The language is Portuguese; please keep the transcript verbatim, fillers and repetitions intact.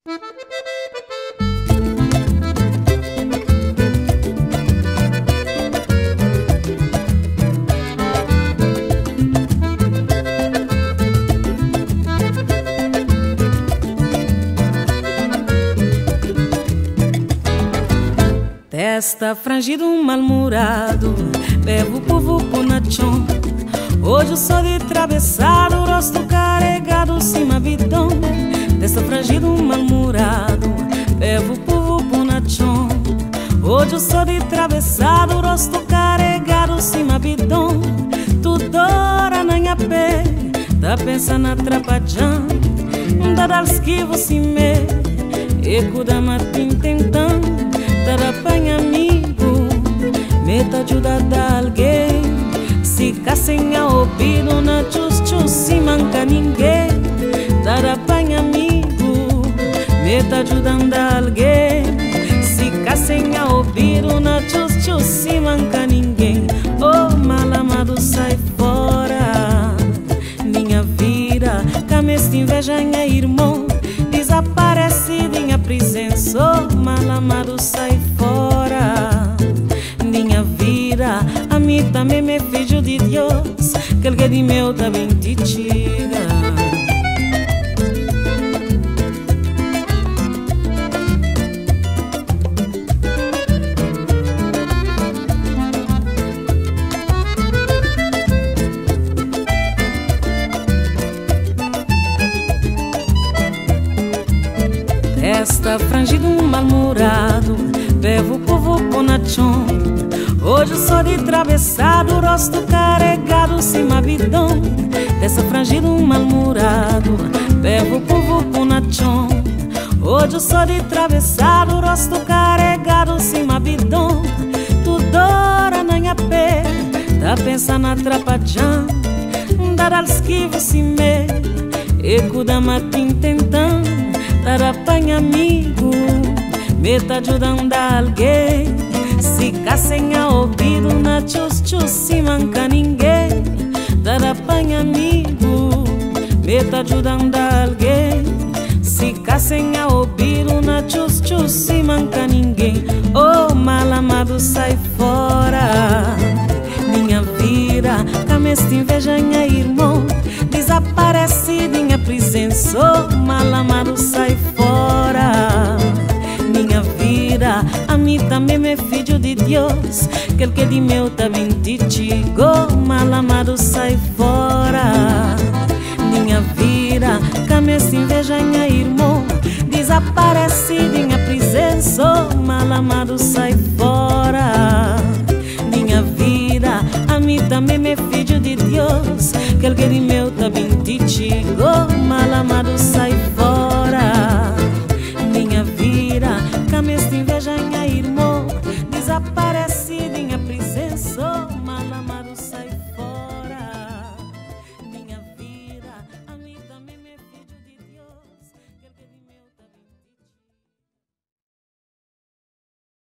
Testa frangido, mal-humorado, bebo povo ponachão. Hoje eu sou de travessado, rosto carregado, cima bidão. Testa frangido, mal-humorado, bebo povo ponachão. Hoje eu sou de travessado, rosto carregado, cima bidão. Tudo hora na minha pé, tá pensando atrapalhando. Da dar esquivo se me, eco da matin tentando. Tarapanha amigo, meta ajuda a alguém. Se sem a ouvido na chus chus, se manca ninguém. Tarapanha amigo, meta ajudando a alguém. Se sem a ouvido na chus chus, se manca ninguém. Oh, mal amado, sai fora. Minha vida, camesta inveja, minha irmão. Desaparecido em a presença, oh, mal amado, sai fora. Minha vida, a mim também me filho de Deus, que alguém de meu também te tira. Testa frangido, mal-humorado, bebo povo ponachão. Hoje eu sou de travessado, rosto carregado, cima bidão. Testa frangido, mal-humorado, bebo povo ponachão. Hoje eu sou de travessado, rosto carregado, cima bidão. Tudo hora na minha pé, tá pensando atrapalhando. Dar esquivo se me, eco da matin tentando. Tarapanha amigo, meta ajudando a alguém. Se sem a ouvido na chus chus, se manca ninguém. Tarapanha amigo, meta ajudando a alguém. Se sem a ouvido na chus chus, se manca ninguém. Oh, mal amado, sai fora. Minha vida, camesta inveja, minha irmão. Desaparecido em a presença, oh, mal amado, sai fora. Minha vida, a mim também me filho de Deus, que ele que de meu também te digo, mal amado, sai fora. Minha vida, camesta inveja, minha irmão. Desaparece